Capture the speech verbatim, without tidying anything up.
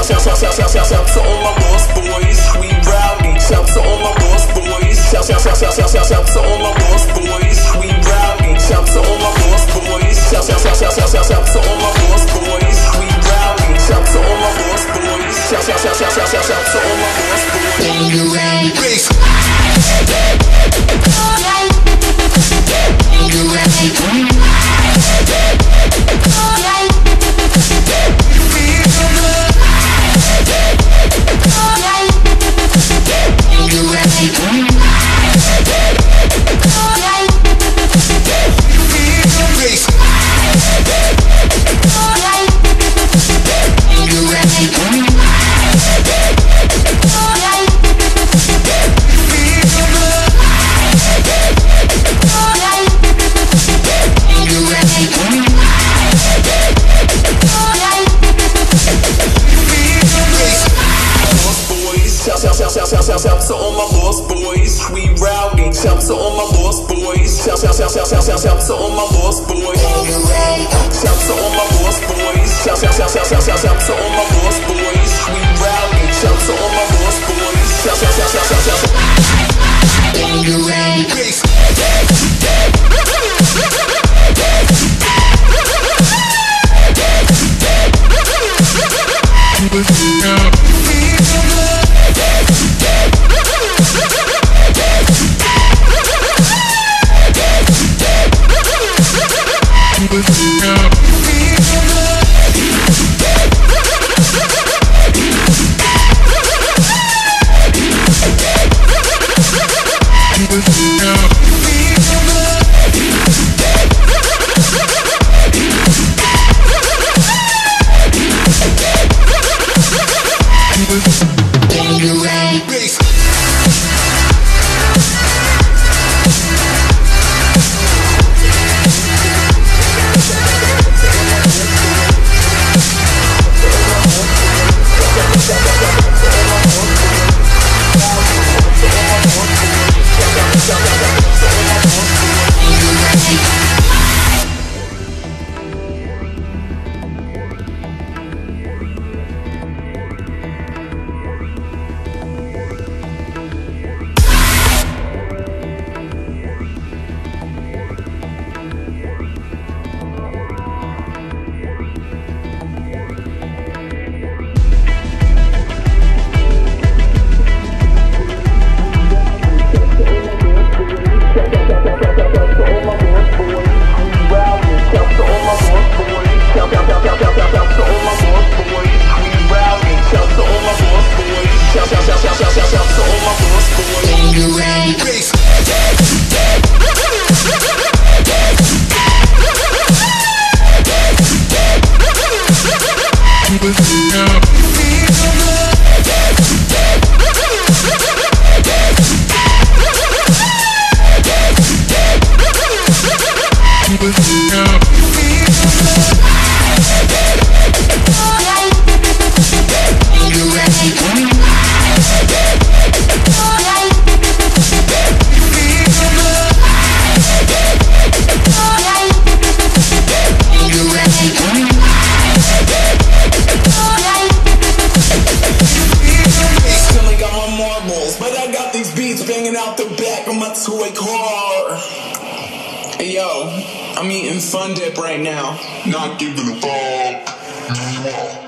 shout, shout, shout, shout, shout, shout to all my lost boys. We rowdy. Shout to all my lost boys. Shout, shout, shout, shout, shout, shout, shout to all my lost boys. We rowdy. Shout to all my lost boys. Shout, shout, shout, shout, shout, shout, shout to all my lost boys. We rowdy. Shout to all my lost boys. Shout, shout, shout, shout, shout, shout, shout to all my lost boys. Bangarang. Bass. Shout to all my lost boys, we rowdy. Shout to all my lost boys. Shout, shout, shout, shout, shout, shout, shout to all my lost boys. Shout to all my lost boys. Shout, shout, shout, shout, shout, shout, shout to all my lost boys. We rowdy. Shout to all my lost boys. Shout, shout, shout, shout, shout, shout. Bangarang. Bass. Toy car. Hey yo, I'm eating Fun Dip right now. Not giving a fuck.